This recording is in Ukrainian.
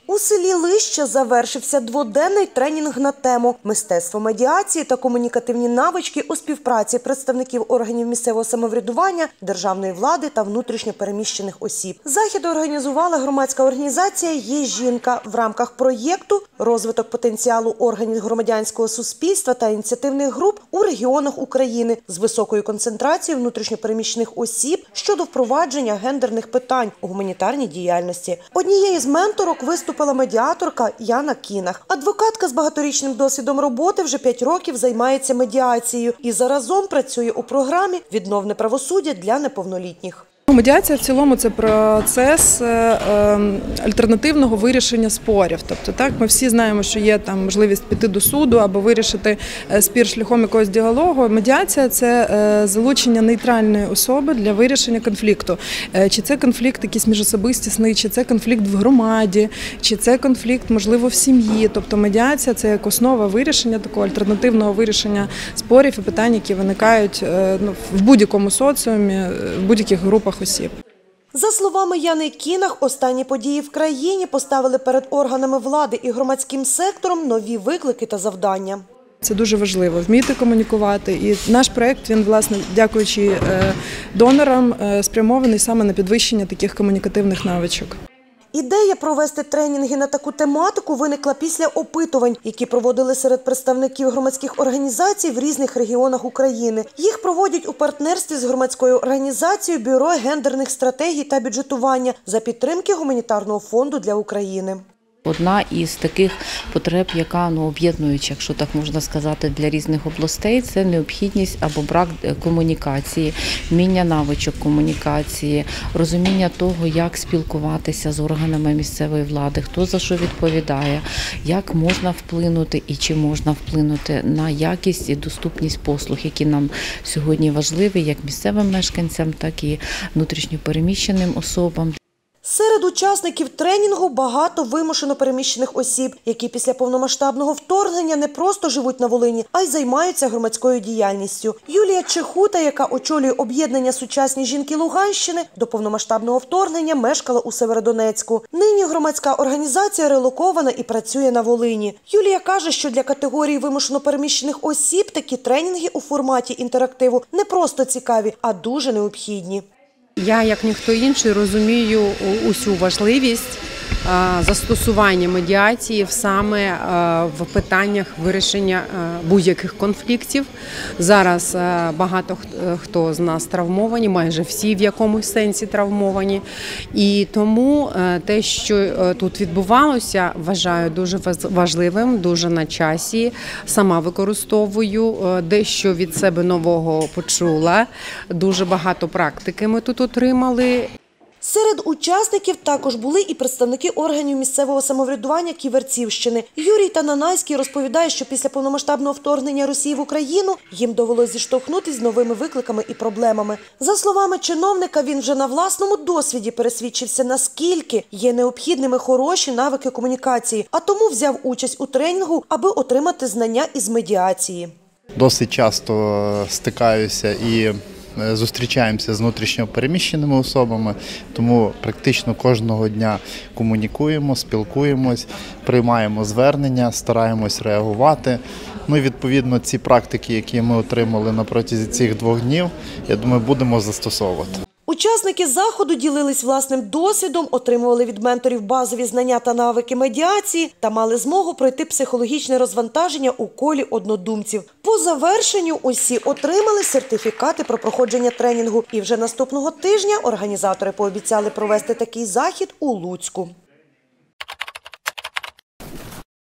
У селі Лище завершився дводенний тренінг на тему «Мистецтво медіації та комунікативні навички у співпраці представників органів місцевого самоврядування, державної влади та внутрішньо переміщених осіб». Захід організувала громадська організація «Є жінка» в рамках проєкту «Розвиток потенціалу органів громадянського суспільства та ініціативних груп у регіонах України» з високою концентрацією внутрішньо переміщених осіб щодо впровадження гендерних питань у гуманітарній діяльності. Однією з менторок виступила медіаторка Яна Кінах. Адвокатка з багаторічним досвідом роботи вже 5 років займається медіацією і заразом працює у програмі «Відновне правосуддя для неповнолітніх». Медіація в цілому – це процес альтернативного вирішення спорів. Тобто, так, ми всі знаємо, що є там можливість піти до суду або вирішити спір шляхом якогось діалогу. Медіація – це залучення нейтральної особи для вирішення конфлікту. Чи це конфлікт якийсь міжособистісний, чи це конфлікт в громаді, чи це конфлікт, можливо, в сім'ї. Тобто медіація – це як основа вирішення, такого альтернативного вирішення спорів і питань, які виникають в будь-якому соціумі, в будь-яких групах осіб. За словами Яни Кінах, останні події в країні поставили перед органами влади і громадським сектором нові виклики та завдання. Це дуже важливо – вміти комунікувати. І наш проєкт, він, власне, дякуючи донорам, спрямований саме на підвищення таких комунікативних навичок. Ідея провести тренінги на таку тематику виникла після опитувань, які проводили серед представників громадських організацій в різних регіонах України. Їх проводять у партнерстві з громадською організацією «Бюро гендерних стратегій та бюджетування» за підтримки Гуманітарного фонду для України. Одна із таких потреб, яка об'єднуюча, якщо так можна сказати, для різних областей, це необхідність або брак комунікації, вміння навичок комунікації, розуміння того, як спілкуватися з органами місцевої влади, хто за що відповідає, як можна вплинути і чи можна вплинути на якість і доступність послуг, які нам сьогодні важливі, як місцевим мешканцям, так і внутрішньо переміщеним особам. Серед учасників тренінгу багато вимушено переміщених осіб, які після повномасштабного вторгнення не просто живуть на Волині, а й займаються громадською діяльністю. Юлія Чехута, яка очолює об'єднання «Сучасні жінки Луганщини», до повномасштабного вторгнення мешкала у Северодонецьку. Нині громадська організація релокована і працює на Волині. Юлія каже, що для категорії вимушено переміщених осіб такі тренінги у форматі інтерактиву не просто цікаві, а дуже необхідні. Я, як ніхто інший, розумію усю важливість застосування медіації саме в питаннях вирішення будь-яких конфліктів. Зараз багато хто з нас травмовані, майже всі в якомусь сенсі травмовані. І тому те, що тут відбувалося, вважаю дуже важливим, дуже на часі. Сама використовую, дещо від себе нового почула. Дуже багато практики ми тут отримали. Серед учасників також були і представники органів місцевого самоврядування Ківерцівщини. Юрій Тананайський розповідає, що після повномасштабного вторгнення Росії в Україну їм довелося зіштовхнутися з новими викликами і проблемами. За словами чиновника, він вже на власному досвіді пересвідчився, наскільки є необхідними хороші навики комунікації, а тому взяв участь у тренінгу, аби отримати знання із медіації. Досить часто стикаюся і зустрічаємося з внутрішньо переміщеними особами, тому практично кожного дня комунікуємо, спілкуємось, приймаємо звернення, стараємось реагувати. Ну і відповідно ці практики, які ми отримали на протязі цих 2 днів, я думаю, будемо застосовувати. Учасники заходу ділились власним досвідом, отримували від менторів базові знання та навики медіації та мали змогу пройти психологічне розвантаження у колі однодумців. По завершенню усі отримали сертифікати про проходження тренінгу. І вже наступного тижня організатори пообіцяли провести такий захід у Луцьку.